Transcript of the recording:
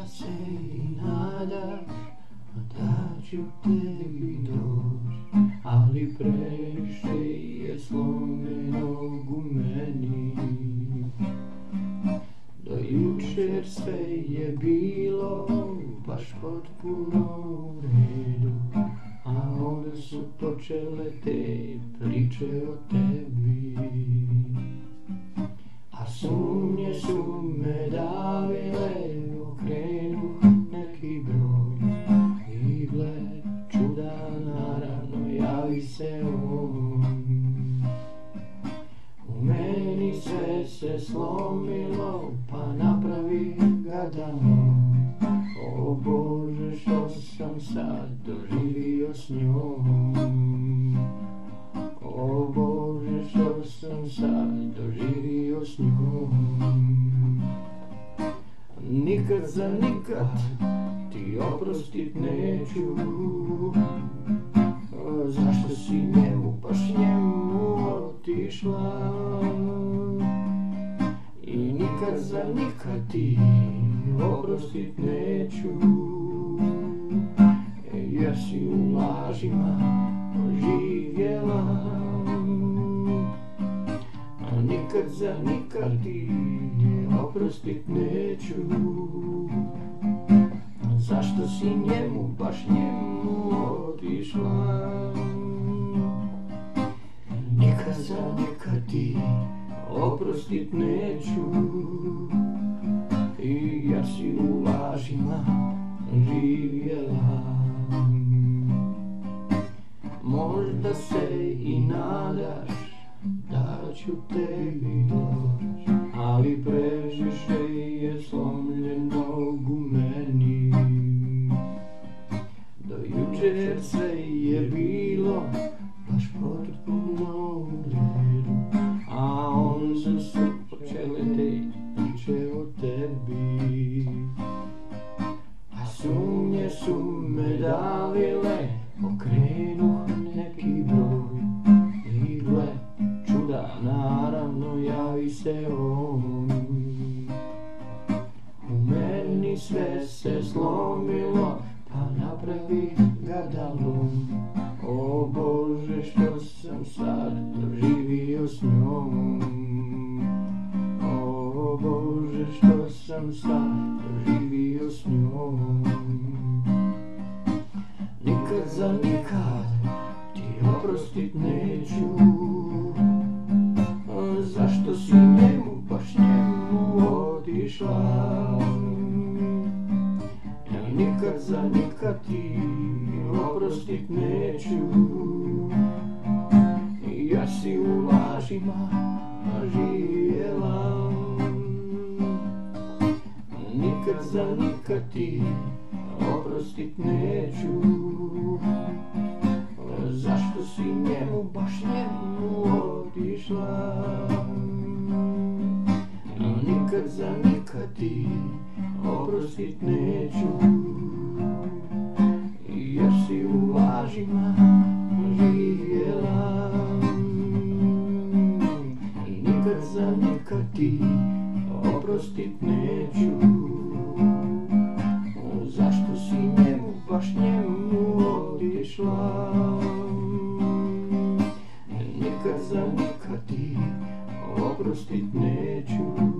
se i nadaš da ću tebi doći, ali previše je slomljenog u meni. Do jučer sve je bilo baš potpuno u redu, a onda su počele te priče o tebi. A sumnje su me davile, okrenuh neki broj i gle čuda, naravno javi se on. U meni sve se slomilo, pa napravi gadanom. O Bože, što sam sad doživio s njom. O Bože, što sam sad doživio s njom. Nikad za nikad ti oprostit neću. Zašto si njemu, baš njemu otišla? I nikad za nikad ti oprostit neću, jer si u lažima živjela. A nikad za nikad ti oprostit neću. Zašto si njemu, baš njemu otišla? Nikad za nikad ti oprostit neću, jer si u lažima živjela. Možda se i nadaš da ću tebi doći, ali previše je slomljenog u meni. Do jučer sve je bilo baš potpuno u redu, a onda su počele te priče o tebi. A sumnje su me davile, okrenuh neki broj i gle čuda, naravno javi se on. U meni sve se slomilo, pa napravi gadalom. O Bože, što sam sad doživio s njom. O Bože, što sam sad doživio s njom. Nikad za nikad ti oprostit neću. Zašto si njemu, baš njemu otišla? Nikad za nikad ti oprostit neću, jer si u lažima živjela. Nikad za nikad ti oprostit neću. Zašto si njemu, baš njemu otišla? Nikad za nikad ti oprostit neću, jer si u lažima živjela. Nikad za nikad ti oprostit neću. Zašto si njemu, baš njemu otišla? Nikad za nikad ti oprostit neću.